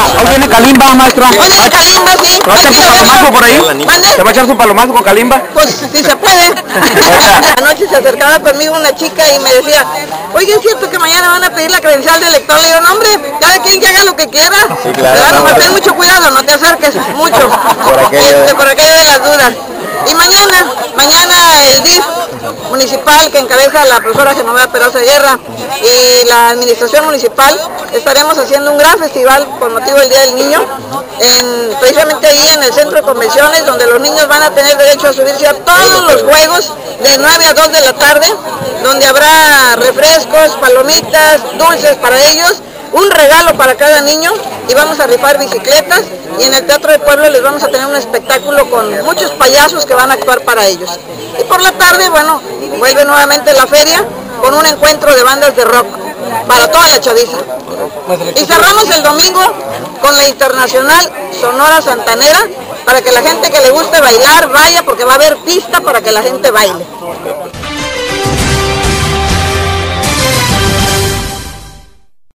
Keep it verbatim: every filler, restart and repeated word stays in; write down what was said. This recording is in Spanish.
Hoy viene Kalimba, maestro. Hoy viene Kalimba, sí. ¿Va a echar su palomazo por ahí? ¿Mande? ¿Se va a echar su palomazo con Kalimba? Pues si se puede. Anoche se acercaba conmigo una chica y me decía, oye, ¿es cierto que mañana van a pedir la credencial de elector? Le digo, no, hombre, cada quien que haga lo que quiera. Sí, claro. Pero no, ten mucho cuidado, no te acerques mucho. Por aquello. Este, por aquello de las dudas. Y mañana, mañana el D I F municipal que encabeza la profesora Genoveva Peraza Guerra y la administración municipal estaremos haciendo un gran festival con motivo del Día del Niño, en, precisamente ahí en el centro de convenciones, donde los niños van a tener derecho a subirse a todos los juegos de nueve a dos de la tarde, donde habrá refrescos, palomitas, dulces para ellos, un regalo para cada niño y vamos a rifar bicicletas y en el Teatro del Pueblo les vamos a tener un espectáculo con muchos payasos que van a actuar para ellos. Y por la tarde, bueno, vuelve nuevamente la feria con un encuentro de bandas de rock para toda la chaviza. Y cerramos el domingo con la Internacional Sonora Santanera para que la gente que le guste bailar vaya porque va a haber pista para que la gente baile.